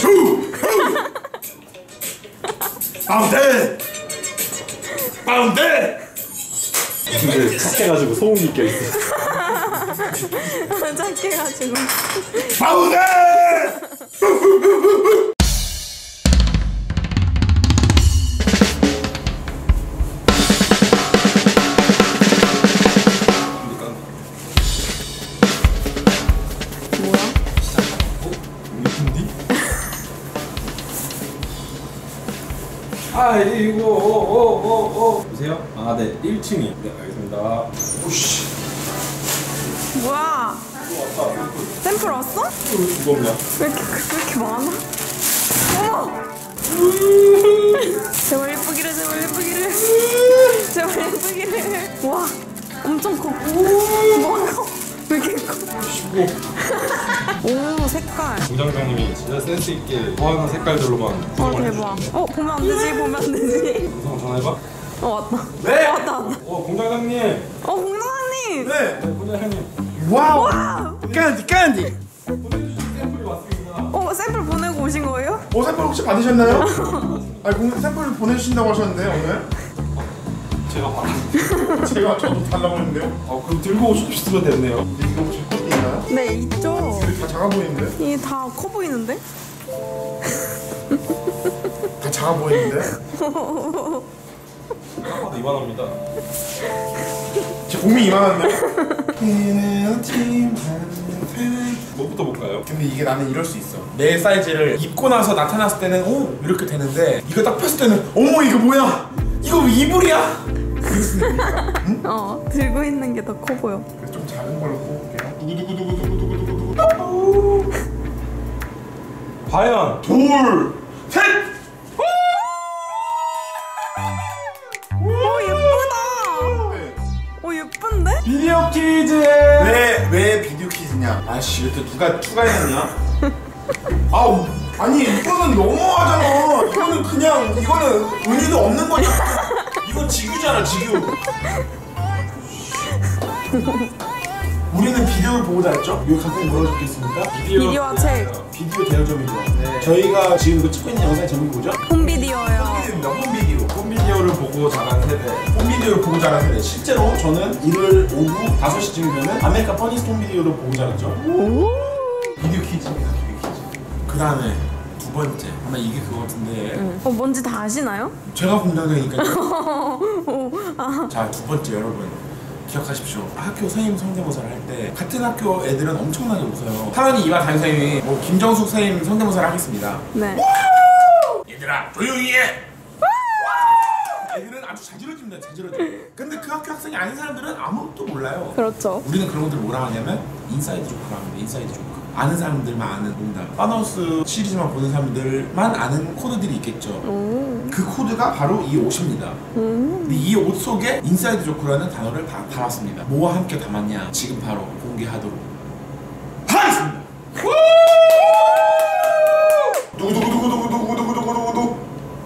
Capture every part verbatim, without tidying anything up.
슈! 바운드! 바운드! 근데 착해가지고 소음이 껴있어. 착해가지고. 바운드! 아 이거 오오오오 보세요? 아 네 일 층이 네 알겠습니다. 오씨 뭐야? 왔다. 샘플 왔어? 이거 뭐야? 왜 이렇게, 왜 이렇게 많아? 어머! 제발 예쁘기를 제발 예쁘기를 제발 예쁘기를. 와 엄청 커. 뭐야? 왜 이렇게 커? 오 색깔. 공장장님이 진짜 센스 있게 좋아하는 색깔들로만 어 대박. 어 보면 안 되지 보면 안 되지. 구성 전화해봐. 어 왔다. 네! 어, 왔다 왔다. 어 공장장님. 어 공장님. 네! 네 공장장님. 와우! 와. 깐디 깐디! 보내주신 샘플이 왔습니다. 어 샘플 보내고 오신 거예요? 어, 샘플 혹시 받으셨나요? 아니 공 샘플 보내주신다고 하셨는데 오늘? 제가 받았는데. 제가 저도 달라고 했는데요. 어 그럼 들고 오시면 됐네요. 이거 혹시 코드 있나요? 네 있죠. 다 작아 보이는데? 이게 다 커 보이는데? 다 작아 보이는데? 딱 봐도 이만합니다. 제 몸이 이만한데? 뭐부터 볼까요? 근데 이게 나는 이럴 수 있어. 내 사이즈를 입고 나서 나타났을 때는 오 이렇게 되는데 이거 딱 폈을 때는 어머 이거 뭐야? 이거 왜 이불이야? 응? 어 들고 있는 게 더 커 보여. 그래서 좀 작은 걸로 뽑을게요. 두구두구두구두구두구두구두구. 과연 둘, 셋. 오 예쁘다. 네. 오 예쁜데? 비디오 퀴즈. 왜, 왜 비디오 퀴즈냐? 아씨, 이거 누가 추가해놨냐? 아우, 아니 이거는 너무하잖아. 이거는 그냥 이거는 의미도 없는 거잖아. 이건 지규잖아, 지규. 우리는 비디오를 보고 자랐죠? 이거 가끔 뭐라 적혀있습니까? 비디오와 책. 비디오 대여점이죠. 네. 저희가 지금 이거 찍고 있는 영상의 제목이 뭐죠? 홈비디오요. 홈비디오입니다. 홈비디오. 홈비디오를 보고 자란 세대. 홈비디오를 보고 자란 세대. 실제로 저는 일요일 오후 다섯 시쯤이면 아메리카 퍼니스트 홈비디오를 보고 자랐죠. 오. 비디오 퀴즈입니다. 비디오 퀴즈. 그 다음에 두 번째. 아마 이게 그거 같은데. 응. 어 뭔지 다 아시나요? 제가 공장장이니까요. 오, 아. 자, 두 번째 여러분. 기억하십시오. 학교 선생님 성대모사를 할 때 같은 학교 애들은 엄청나게 웃어요. 하은이 이와 담임선생님이 뭐 김정숙 선생님 성대모사를 하겠습니다. 네. 얘들아 조용히 해! 애들은 아주 자지러집니다. 자지러져. 근데 그 학교 학생이 아닌 사람들은 아무것도 몰라요. 그렇죠. 우리는 그런 것들 뭐라 하냐면 인사이드 조크라고 합니다. 인사이드 조크. 아는 사람들만 아는 농담. 파너스 시리즈만 보는 사람들만 아는 코드들이 있겠죠. 오. 그 코드가 바로 이 옷입니다. 음. 근데 이 옷 속에 인사이드 조크라는 단어를 다 담았습니다. 뭐와 함께 담았냐? 지금 바로 공개하도록 하겠습니다. 두구두구두구두구두구두구두구두구.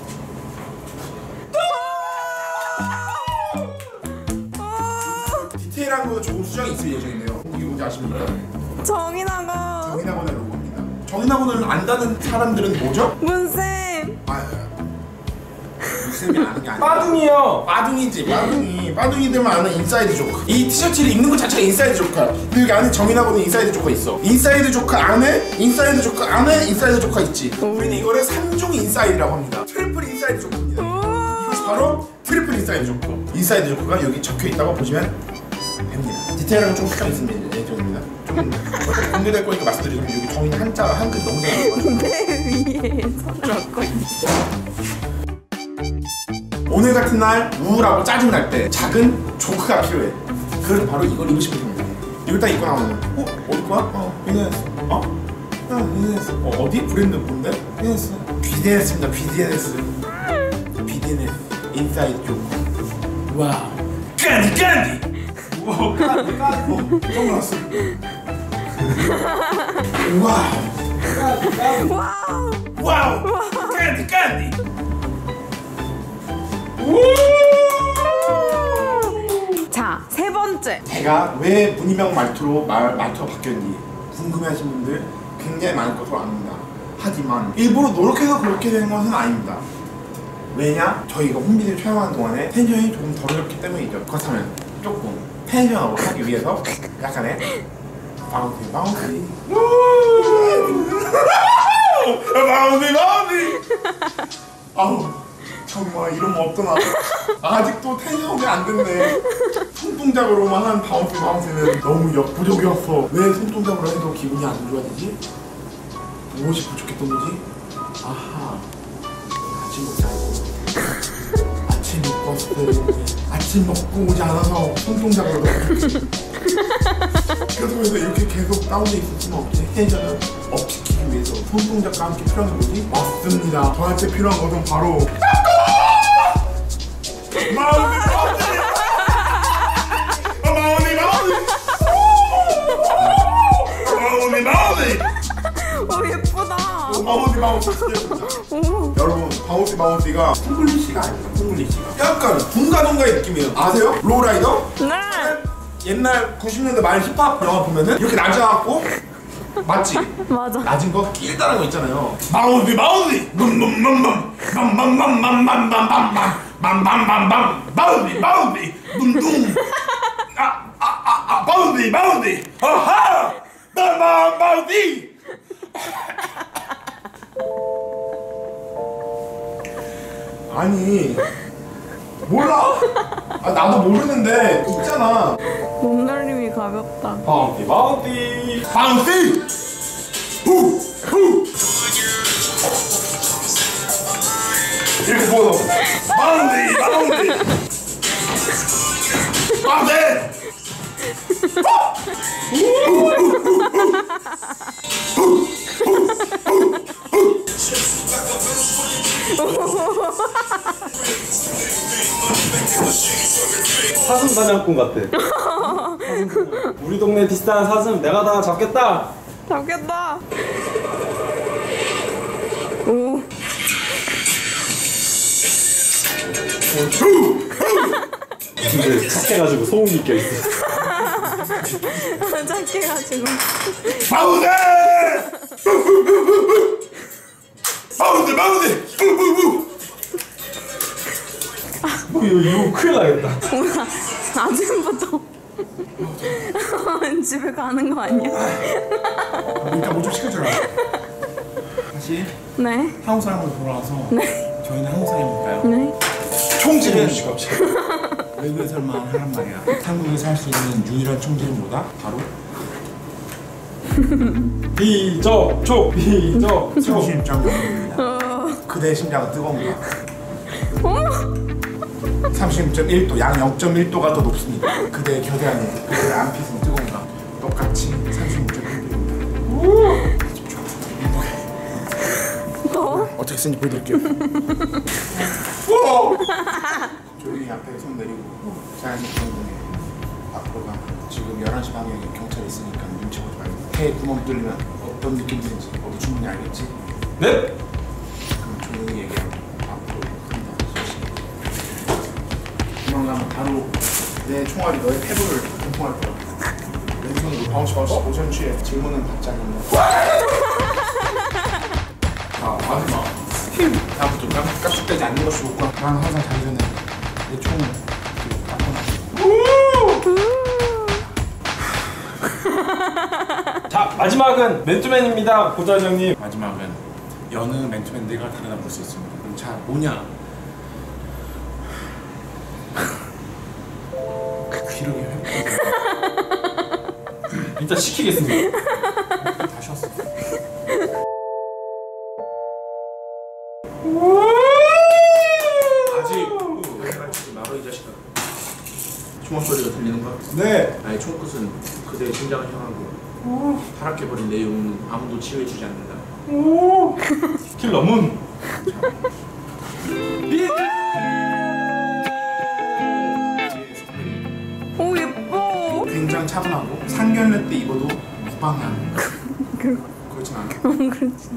디테일한 거는 조금 수정이 있을 예정인데요. 이게 뭔지 아십니까? 정인아가. 정인학원의 로고입니다. 정인학원을 안다는 사람들은 뭐죠? 문쌤. 아, 문쌤이 아는 게 아니야. 빠둥이요. 빠둥이지, 빠둥이. 빠둥이들만 아는 인사이드 조크. 이 티셔츠를 입는 것 자체가 인사이드 조크야. 근데 여기 안에 정인학원에 인사이드 조크가 있어. 인사이드 조크 안에, 인사이드 조크 안에 인사이드 조크가 있지. 우리는 이거를 삼중 인사이드라고 합니다. 트리플 인사이드 조크입니다. 이것이 바로 트리플 인사이드 조크. 인사이드 조크가 여기 적혀 있다고 보시면 됩니다. 디테일은 좀 수정 있습니다. 예정입니다. 좀 공개될 거니까 말씀드리면 여기 정인 한자 한글 너무 잘 나와요. 배 위에 손을 얹고 있어. 오늘 같은 날 우울하고 짜증날 때 작은 조크가 필요해. 그래서 바로 이걸 입으시면 됩니다. 이걸 딱 입고 나오면 어? 어디 거야? 어? 비즈니스. 어? 어? 비즈니스. 어? 어디? 브랜드 뭔데? 비즈니스. 비즈니스입니다. 비즈니스. 비즈니스. 인사이드 조크. 와우. 깐디 깐디. 와우. 깐디 깐디. 어? 선글라스. 와우. 와우. 와우. 깐디 깐디. 자, 세 번째. 제가 왜 문희명 말투로 말, 말투가 바뀌었는지 궁금해하신 분들 굉장히 많을 것으로 압니다. 하지만 일부러 노력해서 그렇게 되는 것은 아닙니다. 왜냐? 저희가 홈비디오 촬영하는 동안에 텐션이 조금 덜어졌기 때문이죠. 그렇다면 조금 텐션업을 하기 위해서 약간의 바운티 바운티 바운티 바운티 아우 정말 이런 거 없더나. 아직도 텐션업이 안 됐네. 손동작으로만 한 바운티 바운티는 너무 역부족이었어. 왜 손동작으로 해도 기분이 안 좋아지지? 무엇이 부족했던 거지? 아하, 아침 먹지 않고 아침 먹고 왔을 때 아침 먹고 오지 않아서 손동작으로 그래서 이렇게 계속 다운돼 있을 수는 없지. 텐션을 업시키기 위해서 손동작과 함께 필요한 거지? 맞습니다. 저한테 필요한 것은 바로 마운디 마운디 마운디 마운디 마운디 마운디 오 예쁘다. 바운티 바운티 여러분 바운티 바운티가 콩글리시가 아닙니다. 콩글리시가 약간 둥가둥가의 느낌이에요. 아세요? 로우라이더? 네. 옛날 구십 년대 말 힙합 영화 보면은 이렇게 낮아갖고 맞지? 맞아. 낮은 거 길다란 거 있잖아요. 바운티 바운티 맘맘맘맘 맘맘맘맘맘맘맘 맘맘맘맘 바운티 바운티 둥둥 아아아아 바운티 바운티 아하 맘맘 바운티 아니 몰라? 아 나도 모르는데 있잖아. 몸놀림이 가볍다. 바운티 바운티 바운티 후후 이렇게 부어서 바운티 바운티 바운티 사슴 사냥꾼 같아. 우리 동네 비슷한 사슴 내가 다 잡겠다. 잡겠다. 오. 근데 착해가지고 소음이 껴있어. 작게 가지고. 바운티 바운티 바운티 부부부 어, 이거, 이거 큰일 나겠다. 뭐야? 아침부터 집에 가는 거 아니야? 일단 뭐 좀 시켜주라. 다시 네. 한국 사람으로 돌아와서 네. 저희는 한국 사람일까요? 네. 총질해 주시고 외국에서만 하란 말이야. 한국에서 할 수 있는 유일한 총질은 뭐다? 바로 비적촉 비적촉. 삼십점입니다. 그대의 심장은 뜨거운가? 삼십육 점 일 도, 약 영 점 일 도가 더 높습니다. 그대의 겨대 안에 그대의 안핏은 뜨거운가? 똑같이 삼십육 점 일 도입니다. 더? 어떻게 쓰는지 보여드릴게요. 조용히 앞에 손 내리고 자연스럽게 행동해. 앞으로 가. 지금 열한 시 방향에 경찰이 있으니까 눈치 보지 말고 폐에 구멍 뚫리면 어떤 느낌 드는지 너도 충분히 알겠지? 네? 그럼 조용히 얘기하고 앞으로 간다. 도망가면 바로 내 총알이 너의 폐부를 공통할 거야. 왼손으로 바운스 바운스 오션 취해. 질문은 받지 않는다. 아 마지막 다음부터 깜- 깜짝대지 않는 것이 좋고 난 항상 자기 전에 내 총을 자 마지막은 맨투맨입니다. 고자지 형님. 마지막은 여느 맨투맨 내가 다르다 볼 수 있습니다. 그럼 자 뭐냐? 기력이 회복. 일단 시키겠습니다. 다시 왔어. 아직 하지 말어 이 자식아. 총알 소리가 들리는 것 같아. 네. 나의 총끝은 그대의 심장을 향하고 타락해버린 내 영웅은 아무도 치유해주지 않는다. 킬러 문. 오 예뻐. 굉장히 차분하고 상견례 때 입어도 무방한. 그렇진 않아. 그렇지.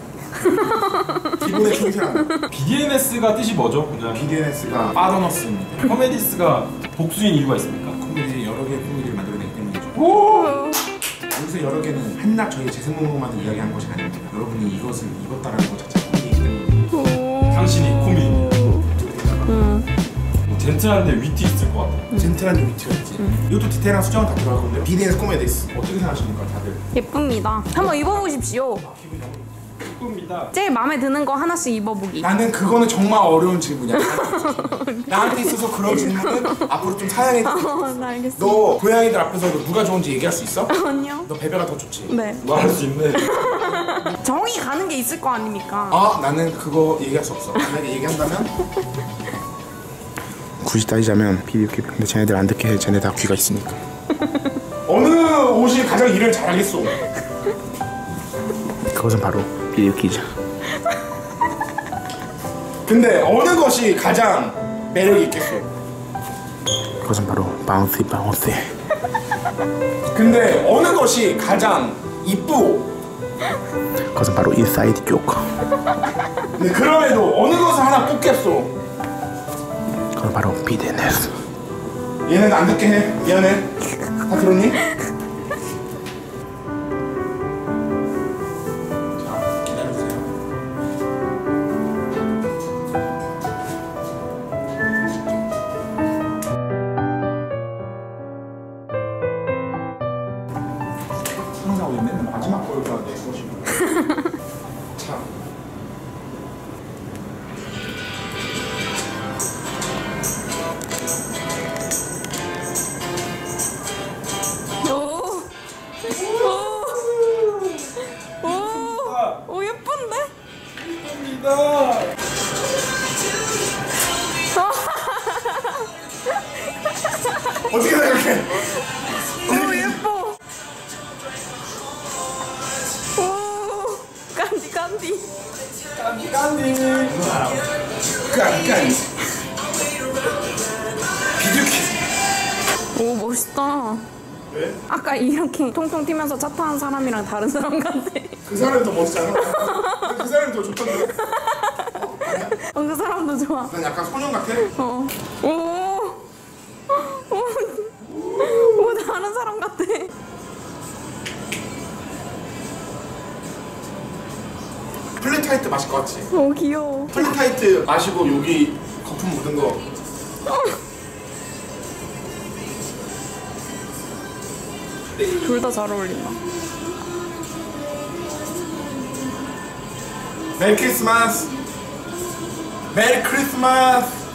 기본에 충실한. 비디엔에스가 뜻이 뭐죠, 그냥? 비디엔에스가 빠져넣습니다. 코메디스가 복수인 이유가 있습니까? 코미디 여러 개의 코미디를 만들어내기 때문이죠. 오. 여기서 여러 개는 한낱 저희 재생목록만을 이야기한 것이 아닙니다. 여러분이 이것을 입었다라는 것 자체가 고민이기 때문에. 당신이 고민. 음. 젠틀한데 위트 있을 것 같아. 젠틀한 위트가 있지. 이것도 디테일한 수정은 다 들어갈 건데 비디에스 코메디스 어떻게 생각하십니까 다들? 예쁩니다. 한번 입어보십시오. 예쁩니다. 제일 마음에 드는 거 하나씩 입어보기. 나는 그거는 정말 어려운 질문이야. 나한테 있어서 그런 질문은 앞으로 좀 사양해. 어, 나 알겠어. 너 고양이들 앞에서도 누가 좋은지 얘기할 수 있어? 아니요. 너 베베가 더 좋지? 네. 뭐 할 수 있네. 정이 가는 게 있을 거 아닙니까? 아 나는 그거 얘기할 수 없어. 만약에 얘기한다면 굳이 따지자면 비디오 킵. 근데 쟤네들 안 듣게 해. 쟤네 다 귀가 있으니까. 어느 옷이 가장 일을 잘하겠소? 그것은 바로 비디오 퀴즈. 근데 어느 것이 가장 매력이 있겠소? 그것은 바로 바운스 바운스. 근데 어느 것이 가장 이쁘고? 그것은 바로 인사이드 조커. 근데 그럼에도 어느 것을 하나 뽑겠소? 그건 바로 비디에스. 얘는 안 듣게 해. 미안해. 다 들었니? 자, 기다려주세요. 항상 우리 맨날 마지막 걸가 내 것이고. 자. 오. 오. 오. 오 예쁜데? 예쁩니다. 어떻게 생각해? 오 예뻐. 오. 깐디 깐디. 깐디 깐디. 깐깐. 비디오 키. 오 멋있다. 왜? 아까 이렇게 통통 튀면서 차 타는 사람이랑 다른 사람 같아. 그 사람이 더 멋있잖아. 그 사람이 더 좋던데. 어, 그 사람도 좋아. 난 약간 소년 같아. 어. 오. 오. 오 다른 사람 같아. 플리타이트 마실 것 같지? 오 귀여워. 플리타이트 마시고 여기 거품 묻은 거. 둘 다 잘 어울린다. 메리 크리스마스. 메리 크리스마스.